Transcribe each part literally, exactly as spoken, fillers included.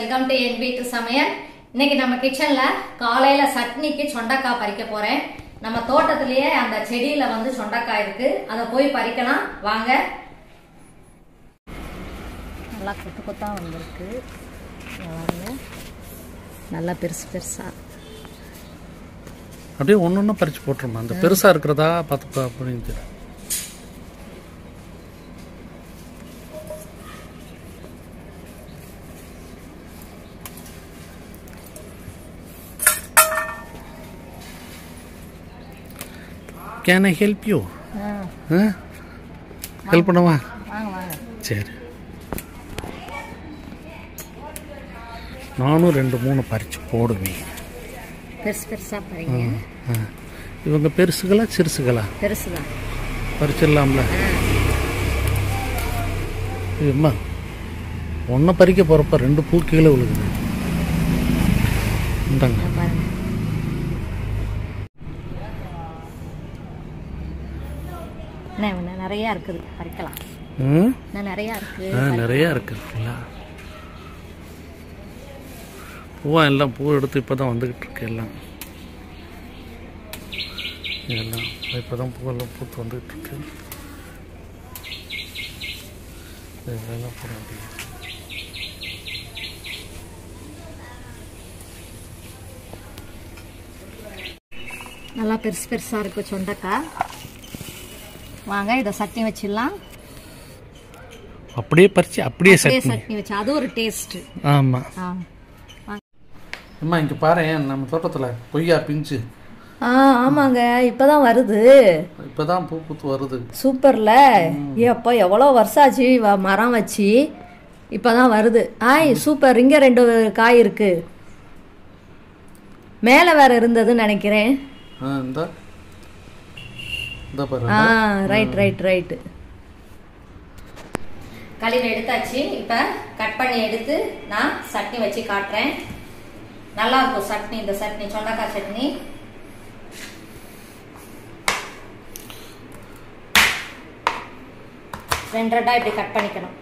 Welcome to என் வீட்டு சமையல். இன்னைக்கு நம்ம கிச்சன்ல காலையில சட்னிக்கு சொண்டக்காய் பறிக்க போறேன். நம்ம தோட்டத்திலேயே அந்த செடியில வந்து சொண்டக்காய் இருக்கு, அதை போய் பறிக்கலாம் வாங்க. நல்லா கொத்து கொத்தா வந்திருக்கு, நல்லா பெருசு பெருசா அப்படியே ஒன்று ஒன்று பறிச்சு போட்டுருமா. அந்த பெருசா இருக்கிறதா பார்த்துப்பா அப்படின்னு. Can I help you? Help பண்ணவா? சரி, நானும் ரெண்டு மூணு பறிச்சு போடுவேன். பெருசு பெருசா பறிங்க. இவங்க பெருசுகளா சிறுசுகளா? பெருசுதான். பறிச்சிடலாம்ல. அம்மா ஒன்றை பறிக்க போறப்ப ரெண்டு பூ கீழே விழுகுது. நிறைய இருக்குது, பறிக்கலாம். நிறைய இருக்கு, நிறைய இருக்கு. பூவா எல்லாம் பூ எடுத்து இப்பதான் வந்துகிட்டு இருக்கு. எல்லாம் இதெல்லாம் இப்பதான் பூவெல்லாம் பூத்து வந்துகிட்டு இருக்கு. இதெல்லாம் போட முடியும். நல்லா பெருசு பெருசா இருக்கு சொண்டக்காய். வாங்க இதை சட்னி வச்சிடலாம். அப்படியே பறிச்சு அப்படியே சட்னி வச்சு அது ஒரு டேஸ்ட். ஆமா அம்மா, இங்க பாரு, நம்ம தோட்டத்துல கொய்யா பிஞ்சு. ஆ ஆமாங்க, இப்பதான் வருது. இப்பதான் பூ பூத்து வருது. சூப்பர்ல. ஏப்பா எவ்வளோ வருஷம் ஆச்சு மரம் வச்சு, இப்பதான் வருது. ஆய் சூப்பர். இங்க ரெண்டு காய் இருக்கு, மேலே வேற இருந்ததுன்னு நினைக்கிறேன். ரைட் ரைட் ரைட் கழுவி எடுத்தாச்சு. இப்ப கட் பண்ணி எடுத்து நான் சட்னி வச்சு காட்டுறேன். நல்லா இருக்கும் சட்னி. இந்த சட்னி சொண்டக்காய் சட்னி. ரெண்டு ரெண்டா இப்படி கட் பண்ணிக்கணும்.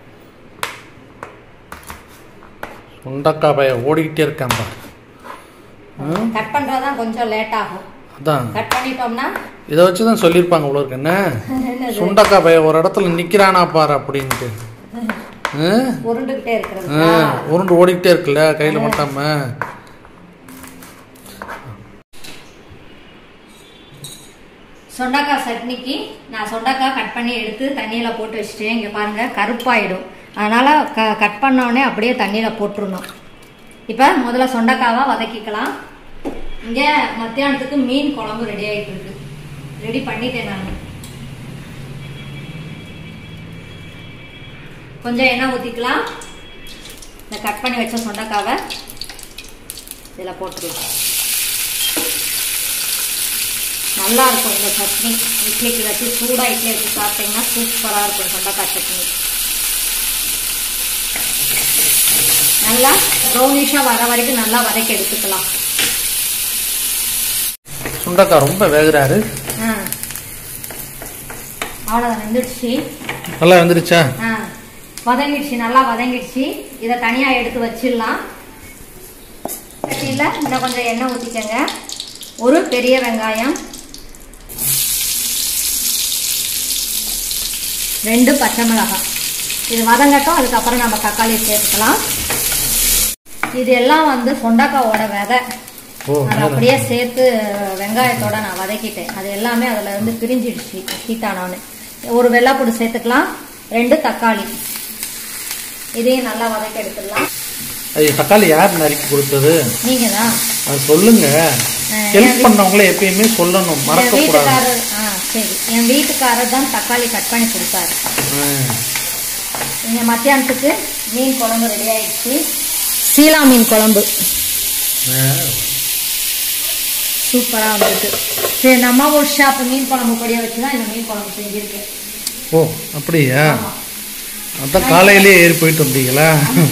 சொண்டக்காய் பைய ஓடிக்கிட்டே இருக்கான். கட் பண்றதுதான் கொஞ்சம் லேட் ஆகும். கட் பண்ணிட்டோம்னா இதை வச்சுதான் சொல்லியிருப்பாங்க இவ்வளோ இருக்கு. என்ன சுண்டக்காய் பைய ஒரு இடத்துல நிக்கிறானா பாரு அப்படின்ட்டு. உருண்டுகிட்டே இருக்கிறது, உருண்டு ஓடிக்கிட்டே இருக்குல்ல, கையில மாட்டாம. சொண்டக்காய் சட்னிக்கு நான் சொண்டக்காய் கட் பண்ணி எடுத்து தண்ணியில போட்டு வச்சுட்டேன். இங்க பாருங்க கருப்பாயிடும், அதனால கட் பண்ண உடனே அப்படியே தண்ணியில போட்டுருணும். இப்ப முதல்ல சொண்டக்காவா வதக்கிக்கலாம். இங்க மத்தியானத்துக்கு மீன் குழம்பு ரெடி ஆயிட்டு இருக்கு. ரெடி பண்ணிட்டேன் நான். கொஞ்சம் எண்ணெய் ஊத்திக்கலாம். இந்த கட் பண்ணி வச்ச சொண்டக்காவை இதுல போட்டுருவோம். நல்லா இருக்கும் இந்த சட்னி. இட்லிக்கு வச்சு சூடா இட்லி வச்சு சாப்பிட்டீங்கன்னா சூப்பரா இருக்கும் சொண்டக்காய் சட்னி. நல்லா ப்ரௌனிஷா வர வரைக்கும் நல்லா வதக்கி எடுத்துக்கலாம். சுண்டக்காய் ரொம்ப வேகுறாரு. அவ்வளவுதான், வெந்துடுச்சு. நல்லா வெந்துடுச்சா? வதங்கிடுச்சு, நல்லா வதங்கிடுச்சு. இதை தனியா எடுத்து வச்சிடலாம். இல்ல இன்னும் கொஞ்சம் எண்ணெய் ஊத்திக்கங்க. ஒரு பெரிய வெங்காயம், ரெண்டு பச்சை மிளகாய். இது வதங்கட்டும், அதுக்கப்புறம் நம்ம தக்காளி சேர்த்துக்கலாம். இது எல்லாம் வந்து சொண்டக்காயோட விதை. நான் அப்படியே சேர்த்து வெங்காயத்தோட நான் வதக்கிட்டேன். அது எல்லாமே அதுல இருந்து பிரிஞ்சிடுச்சு ஹீட்டானோன்னு. ஒரு வெள்ளைப்பூடு சேர்த்துக்கலாம், ரெண்டு தக்காளி. இதையும் நல்லா வதக்கி எடுத்துடலாம். தக்காளி யார் நறுக்கி கொடுத்தது? நீங்க தான். அது சொல்லுங்க. ஹெல்ப் பண்ணவங்களே எப்பயுமே சொல்லணும், மறக்க கூடாது. வீட்டுக்காரர் சரி, என் வீட்டுக்காரர் தான் தக்காளி கட் பண்ணி கொடுத்தாரு. இங்க மத்தியானத்துக்கு மீன் குழம்பு ரெடி ஆயிடுச்சு. சீலா மீன் குழம்பு சூப்பரா வந்துருக்கு. சரி, நம்ம ஒரு ஷாப் மீன் குழம்பு பொடியை வச்சுதான் இந்த மீன் குழம்பு செஞ்சிருக்கேன். ஓ அப்படியா? அதான் காலையிலேயே ஏறி போயிட்டு வந்தீங்களா?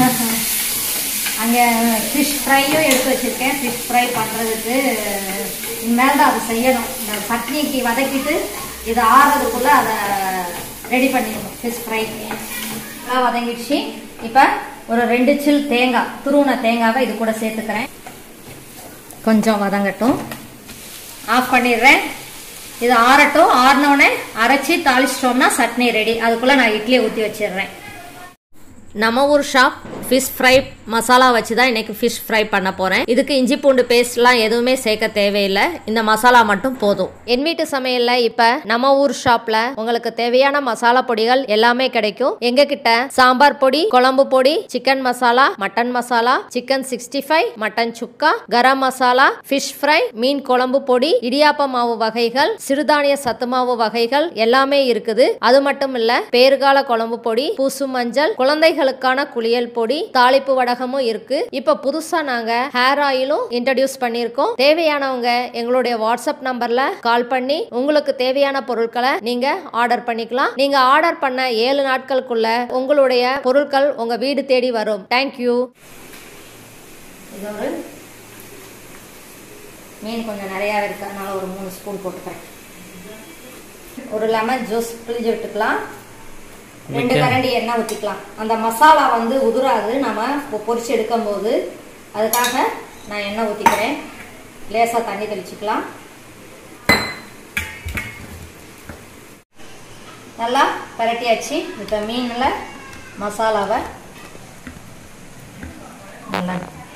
அங்கே ஃபிஷ் ஃப்ரையும் எடுத்து வச்சிருக்கேன். ஃபிஷ் ஃப்ரை பண்ணுறதுக்கு இனிமேல்தான் அதை செய்யணும். இந்த சட்னிக்கு வதக்கிட்டு இது ஆறுறதுக்குள்ள அதை ரெடி பண்ணிடணும். ஃபிஷ் ஃப்ரை நல்லா வதங்கிடுச்சு. இப்போ ஒரு ரெண்டு சில் தேங்காய், துருவன தேங்காவை இது கூட சேர்த்துக்கிறேன். கொஞ்சம் வதங்கட்டும், ஆஃப் பண்ணிடுறேன். இது ஆறட்டும். ஆறினோடனே அரைச்சி தாளிச்சிட்டோம்னா சட்னி ரெடி. அதுக்குள்ள நான் இட்லியை ஊற்றி வச்சிடுறேன். நம்ம ஊர் ஷாப் ஃபிஷ் ஃப்ரை மசாலா வச்சு தான் இன்னைக்கு ஃபிஷ் ஃப்ரை பண்ண போகிறேன். இதுக்கு இஞ்சி பூண்டு பேஸ்ட்லாம் எதுவுமே சேர்க்க தேவையில்லை, இந்த மசாலா மட்டும் போதும். என் வீட்டு சமையலில் இப்போ நம்ம ஊர் ஷாப்பில் உங்களுக்கு தேவையான மசாலா பொடிகள் எல்லாமே கிடைக்கும். எங்ககிட்ட சாம்பார் பொடி, குழம்பு பொடி, chicken masala, mutton masala, chicken sixty five, mutton chukka, garam masala, fish fry, மீன் குழம்பு பொடி, இடியாப்ப மாவு வகைகள், சிறுதானிய சத்து மாவு வகைகள் எல்லாமே இருக்குது. அது மட்டும் இல்ல, பேறுகால குழம்பு பொடி, பூசு மஞ்சள், குழந்தைகளுக்கான குளியல் பொடி, தாளிப்பு வடகமும் இருக்கு. இப்ப புதுசா நாங்க ஹேர் ஆயிலும் இன்ட்ரோடியூஸ் பண்ணிருக்கோம். தேவையானவங்க எங்களுடைய வாட்ஸ்அப் நம்பர்ல கால் பண்ணி உங்களுக்கு தேவையான பொருட்களை நீங்க ஆர்டர் பண்ணிக்கலாம். நீங்க ஆர்டர் பண்ண ஏழு நாட்களுக்குள்ள உங்களுடைய பொருட்கள் உங்க வீடு தேடி வரும். தேங்க்யூ. மீன் கொஞ்சம் நிறைய இருக்கு, அதனால ஒரு மூணு ஸ்பூன் போட்டுக்கிறேன். ஒரு லெமன் ஜூஸ் பிழிஞ்சு விட்டுக்கலாம். ரெண்டு கரண்டி எண்ணெய் ஊற்றிக்கலாம். அந்த மசாலா வந்து உதிராது நம்ம பொரிச்சு எடுக்கும் போது, அதுக்காக நான் எண்ணெய் ஊற்றிக்கிறேன். லேசாக தண்ணி தெளிச்சுக்கலாம். நல்லா பரட்டியாச்சு. இப்போ மீனில் மசாலாவை நல்லா,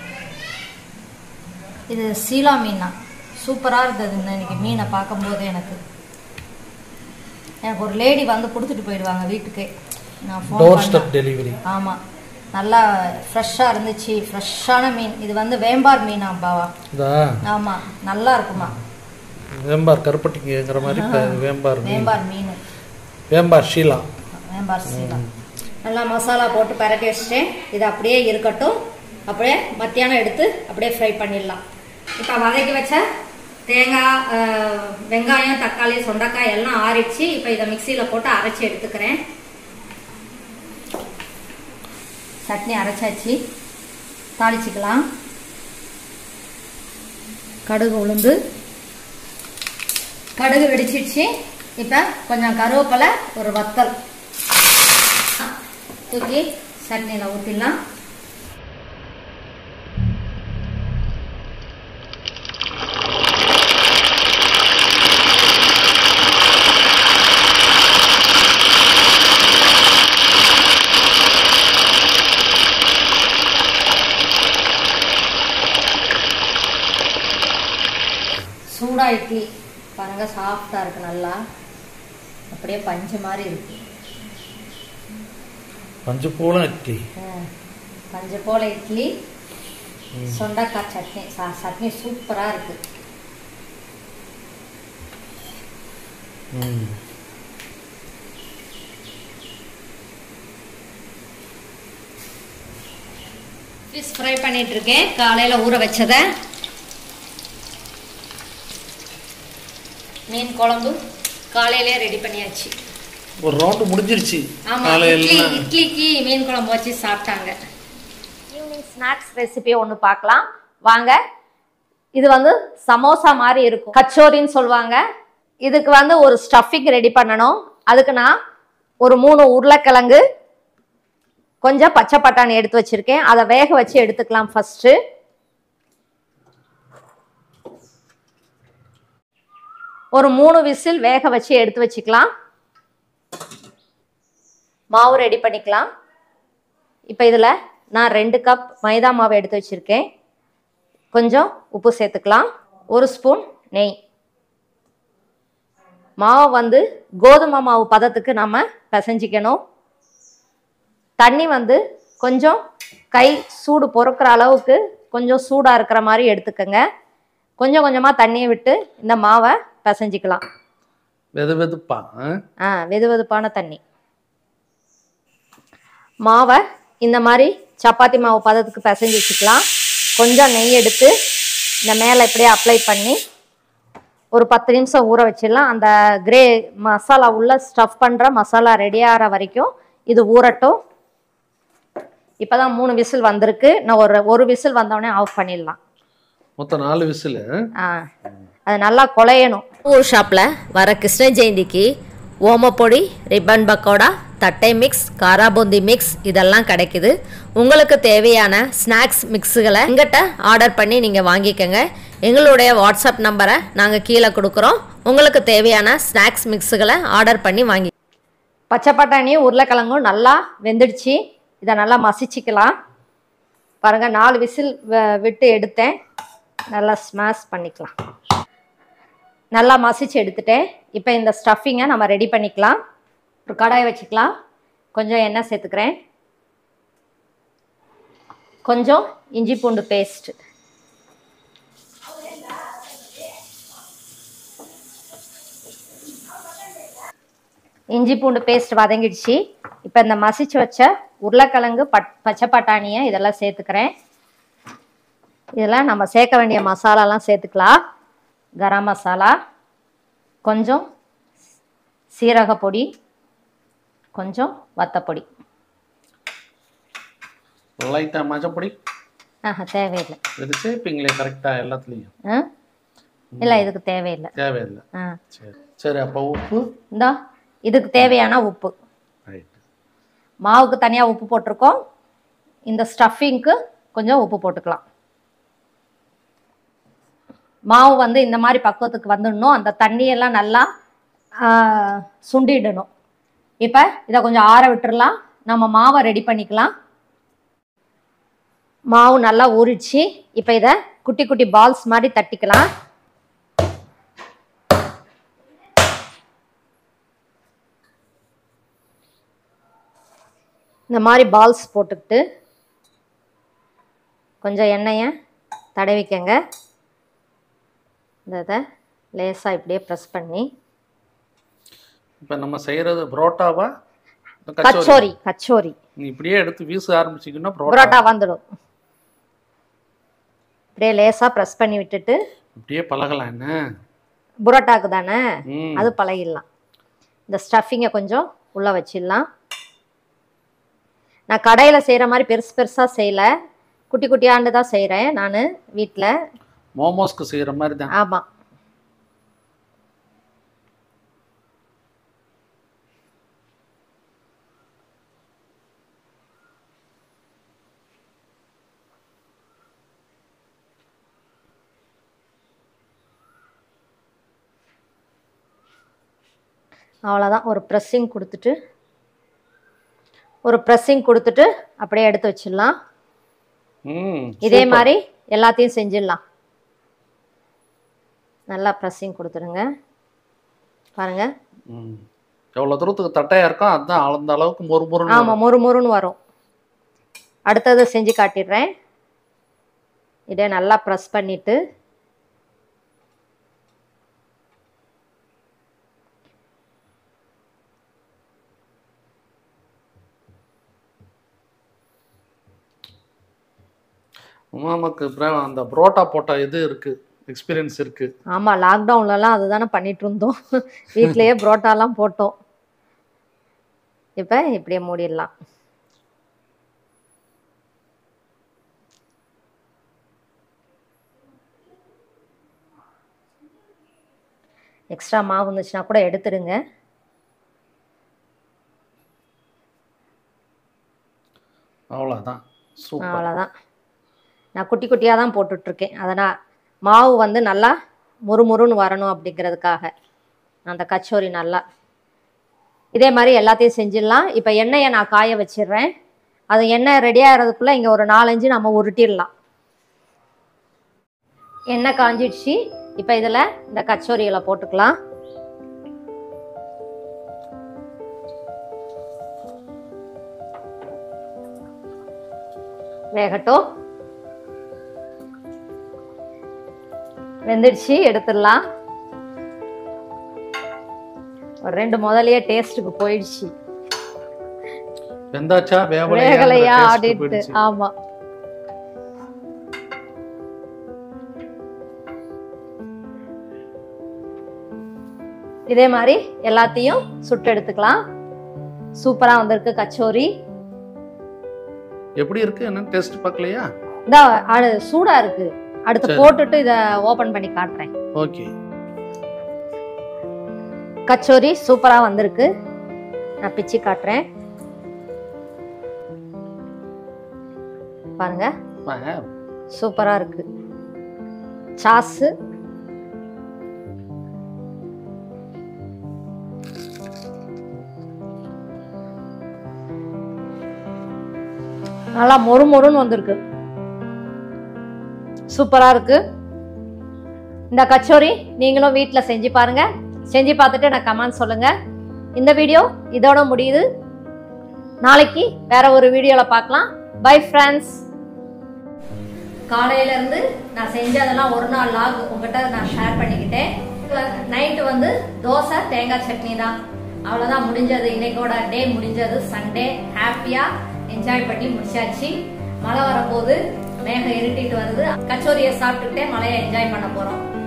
இது சீலா மீனா சூப்பராக இருந்தது இன்னைக்கு மீனை பார்க்கும்போது. எனக்கு எனக்கு ஒரு லேடி வந்து கொடுத்துட்டு போயிடுவாங்க வீட்டுக்கு. நான் ஃபோன் டெலிவரி. ஆமாம், நல்லா ஃப்ரெஷ்ஷாக இருந்துச்சு. ஃப்ரெஷ்ஷான மீன். இது வந்து வேம்பார் மீனா பாவா? ஆமாம், நல்லா இருக்குமா. வேம்பார் கருப்பட்டிங்கிற மாதிரி வேம்பார் வேம்பார் மீன், வேம்பார் ஷீலா, வேம்பார் ஷீலா. நல்லா மசாலா போட்டு பரட்டி வச்சுட்டேன். இது அப்படியே இருக்கட்டும். அப்படியே மத்தியானம் எடுத்து அப்படியே ஃப்ரை பண்ணிடலாம். இப்போ வதக்கி வச்ச தேங்காய், வெங்காயம், தக்காளி, சொண்டக்காய் எல்லாம் ஆறிடுச்சு. இப்போ இதை மிக்சியில் போட்டு அரைச்சி எடுத்துக்கிறேன். சட்னி அரைச்சாச்சு. தாளிச்சிக்கலாம். கடுகு உளுந்து, கடுகு வெடிச்சிடுச்சு. இப்போ கொஞ்சம் கருவேப்பிலை, ஒரு வத்தல் தூக்கி சட்னியில் ஊற்றிடலாம். சூடா இட்லி பாருங்க, சாஃப்டா இருக்கு. நல்லா அப்படியே பஞ்சு மாதிரி இருக்கு. பஞ்சு போல இட்லி, பஞ்சு போல இட்லி, சொண்டக்காய் சட்னி. சட்னி சூப்பரா இருக்கு. ஃபிஷ் ஃப்ரை பண்ணிட்டு இருக்கேன். காலையில ஊற வச்சத மீன் குழம்பு காலையிலே ரெடி பண்ணியாச்சு. ஒரு ரவுண்ட் முடிஞ்சிருச்சு. இட்லிக்கு மீன் குழம்பு வச்சு சாப்பிட்டாங்க. ஈவினிங் ஸ்நாக்ஸ் ரெசிபி ஒன்று பார்க்கலாம் வாங்க. இது வந்து சமோசா மாதிரி இருக்கும், கச்சோரின்னு சொல்லுவாங்க. இதுக்கு வந்து ஒரு ஸ்டஃபிங் ரெடி பண்ணணும். அதுக்கு நான் ஒரு மூணு உருளைக்கிழங்கு, கொஞ்சம் பச்சை பட்டாணி எடுத்து வச்சிருக்கேன். அதை வேக வச்சு எடுத்துக்கலாம். ஃபர்ஸ்ட் ஒரு மூணு விசில் வேக வச்சு எடுத்து வச்சுக்கலாம். மாவு ரெடி பண்ணிக்கலாம். இப்போ இதில் நான் ரெண்டு கப் மைதா மாவு எடுத்து வச்சுருக்கேன். கொஞ்சம் உப்பு சேர்த்துக்கலாம். ஒரு ஸ்பூன் நெய். மாவு வந்து கோதுமை மாவு பதத்துக்கு நம்ம பிசைஞ்சிக்கணும். தண்ணி வந்து கொஞ்சம் கை சூடு பொறுக்கிற அளவுக்கு கொஞ்சம் சூடாக இருக்கிற மாதிரி எடுத்துக்கோங்க. கொஞ்சம் கொஞ்சமாக தண்ணியை விட்டு இந்த மாவை பிசைஞ்சிக்கலாம். வெது வெதுப்பா ஆ வெது வெதுப்பான தண்ணி. மாவை இந்த மாதிரி சப்பாத்தி மாவு பதத்துக்கு பிசைஞ்சு வச்சுக்கலாம். கொஞ்சம் நெய் எடுத்து இந்த மேலே இப்படியே அப்ளை பண்ணி ஒரு பத்து நிமிஷம் ஊற வச்சிடலாம். அந்த கிரே மசாலா உள்ள ஸ்டஃப் பண்ணுற மசாலா ரெடி ஆகிற வரைக்கும் இது ஊறட்டும். இப்போ தான் மூணு விசில் வந்திருக்கு. நான் ஒரு ஒரு விசில் வந்தோடனே ஆஃப் பண்ணிடலாம். மொத்தம் நாலு விசில். ஆ அது நல்லா குழையணும். ஊர் ஷாப்பில் வர கிருஷ்ண ஜெயந்திக்கு ஓமப்பொடி, ரிப்பன் பக்கோடா, தட்டை மிக்ஸ், காராபூந்தி மிக்ஸ் இதெல்லாம் கிடைக்குது. உங்களுக்கு தேவையான ஸ்நாக்ஸ் மிக்ஸுகளை எங்கிட்ட ஆர்டர் பண்ணி நீங்கள் வாங்கிக்கோங்க. எங்களுடைய வாட்ஸ்அப் நம்பரை நாங்கள் கீழே கொடுக்குறோம். உங்களுக்கு தேவையான ஸ்நாக்ஸ் மிக்ஸுகளை ஆர்டர் பண்ணி வாங்கி. பச்சை பட்டாணியும் உருளைக்கிழங்கும் நல்லா வெந்துடுச்சு. இதை நல்லா மசிச்சிக்கலாம். பாருங்கள், நாலு விசில் விட்டு எடுத்தேன். நல்லா ஸ்மாஷ் பண்ணிக்கலாம். நல்லா மசிச்சு எடுத்துட்டேன். இப்போ இந்த ஸ்டஃபிங்கை நம்ம ரெடி பண்ணிக்கலாம். ஒரு கடாயை வச்சுக்கலாம். கொஞ்சம் எண்ணெய் சேர்த்துக்கிறேன். கொஞ்சம் இஞ்சி பூண்டு பேஸ்ட், இஞ்சி பூண்டு பேஸ்ட் வதங்கிடுச்சு. இப்போ இந்த மசிச்சு வச்ச உருளைக்கிழங்கு பட் பச்சை பட்டாணியை இதெல்லாம் சேர்த்துக்கிறேன். இதெல்லாம் நம்ம சேர்க்க வேண்டிய மசாலாலாம் சேர்த்துக்கலாம். கரம் மசாலா, கொஞ்சம் சீரக பொடி, கொஞ்சம் வத்தப்பொடி, லைட்டாக மஞ்சப்பொடி. ஆஹா தேவையில்லை. இது சேர்ப்பீங்களே கரெக்டாக எல்லாத்துலேயும்? ஆ இல்லை, இதுக்கு தேவையில்லை. தேவையில்லை. ஆ சரி சரி. அப்போ உப்பு இந்தா இதுக்கு தேவையான உப்பு. ரைட். மாவுக்கு தனியாக உப்பு போட்டிருக்கோம். இந்த ஸ்டஃபிங்க்கு கொஞ்சம் உப்பு போட்டுக்கலாம். மாவு வந்து இந்த மாதிரி பக்குவத்துக்கு வந்துடணும். அந்த தண்ணியெல்லாம் நல்லா சுண்டிடணும். இப்போ இதை கொஞ்சம் ஆற விட்டுடலாம். நம்ம மாவை ரெடி பண்ணிக்கலாம். மாவு நல்லா ஊறிச்சு. இப்போ இதை குட்டி குட்டி பால்ஸ் மாதிரி தட்டிக்கலாம். இந்த மாதிரி பால்ஸ் போட்டுக்கிட்டு கொஞ்சம் எண்ணெயை தடவிக்கங்க. இதை லேசாக இப்படியே ப்ரெஸ் பண்ணி. இப்போ நம்ம செய்கிறது புரோட்டாவா? கச்சோரி. கச்சோரி நீ இப்படியே எடுத்து வீச ஆரம்பிச்சிங்கன்னா புரோட்டா வந்துடும். இப்படியே லேசாக ப்ரெஸ் பண்ணி விட்டுட்டு இப்படியே பழகலாம். என்ன புரோட்டாக்கு தானே, அது பழகிடலாம். இந்த ஸ்டஃபிங்கை கொஞ்சம் உள்ளே வச்சிடலாம். நான் கடையில் செய்கிற மாதிரி பெருசு பெருசாக செய்யலை, குட்டி குட்டியாண்டு தான் செய்கிறேன் நான் வீட்டில். மோமோஸ்க்கு செய்கிற மாதிரி தான். ஆமாம். அவ்வளோதான். ஒரு ப்ரெஸ்ஸிங் கொடுத்துட்டு ஒரு ப்ரெஸ்ஸிங் கொடுத்துட்டு அப்படியே எடுத்து வச்சிடலாம். இதே மாதிரி எல்லாத்தையும் செஞ்சிடலாம். நல்லா ப்ரெஸ்ஸிங் கொடுத்துருங்க. பாருங்க எவ்வளோ தூரத்துக்கு தட்டையாக இருக்கும் அதுதான் அந்த அளவுக்கு மொறு மொறு. ஆமாம், மொறு மொறுன்னு வரும். அடுத்தது செஞ்சு காட்டிடுறேன். இதே நல்லா ப்ரெஸ் பண்ணிவிட்டு நமக்கு அந்த புரோட்டா போட்ட இது இருக்குது, எக்ஸ்பீரியன்ஸ் இருக்குது. ஆமாம், லாக்டவுன்லலாம் அதுதானே பண்ணிட்டு இருந்தோம். வீட்லேயே புரோட்டாலாம் போட்டோம். இப்போ இப்படியே மூடிடலாம். எக்ஸ்ட்ரா மாவு இருந்துச்சுன்னா கூட எடுத்துடுங்க. அவ்வளோதான். அவ்வளோதான். நான் குட்டி குட்டியாக தான் போட்டுட்ருக்கேன். அதனால் மாவு வந்து நல்லா முறுமுறுன்னு வரணும் அப்படிங்கிறதுக்காக அந்த கச்சோரி நல்லா இதே மாதிரி எல்லாத்தையும் செஞ்சிடலாம். இப்போ எண்ணெயை நான் காய வச்சிடுறேன். அது எண்ணெய் ரெடி ஆகிறதுக்குள்ளே இங்கே ஒரு நாலஞ்சு நம்ம உருட்டிடலாம். எண்ணெய் காஞ்சிடுச்சு. இப்போ இதில் இந்த கச்சோரிகளை போட்டுக்கலாம். வேகட்டும். வெந்துடுச்சு, எடுத்துடலாம். ஒரு ரெண்டு முதலையே டேஸ்ட்டுக்கு போயிடுச்சு. வெந்தாச்சா வேகலையா ஆடிட்டு. ஆமா, இதே மாதிரி எல்லாத்தையும் சுட்டு எடுத்துக்கலாம். சூப்பரா வந்திருக்கு கச்சோரி. எப்படி இருக்கு என்ன டேஸ்ட் பார்க்கலையா? இந்த சூடா இருக்கு. அடுத்து போட்டுட்டு இத ஓபன் பண்ணி காட்டுறேன். ஓகே. கச்சோரி சூப்பரா வந்திருக்கு. நான் பிச்சு காட்டுறேன் பாருங்க. சூப்பரா இருக்கு. சாஸ் நல்லா மொறு மொறுன்னு வந்திருக்கு. சூப்பரா இருக்கு. இந்த கச்சோரி நீங்களும் வீட்டில் செஞ்சு பாருங்க. செஞ்சு பார்த்துட்டு எனக்கு கமெண்ட் சொல்லுங்க. இந்த வீடியோ இதோட முடியுது. நாளைக்கு வேற ஒரு வீடியோல பார்க்கலாம். Bye friends. காலையில இருந்து நான் செஞ்சதெல்லாம் ஒரு நாள் லாக் உங்ககிட்ட நான் ஷேர் பண்ணிக்கிட்டேன். நைட்டு வந்து தோசை தேங்காய் சட்னி தான். அவ்வளோதான் முடிஞ்சது. இன்னைக்கோட டே முடிஞ்சது. சண்டே ஹாப்பியா என்ஜாய் பண்ணி முடிச்சாச்சு. மழை வரப்போது, மேகம் இருட்டிட்டு வருது. கச்சோரியை சாப்பிட்டுக்கிட்டே மழையை என்ஜாய் பண்ண போறோம்.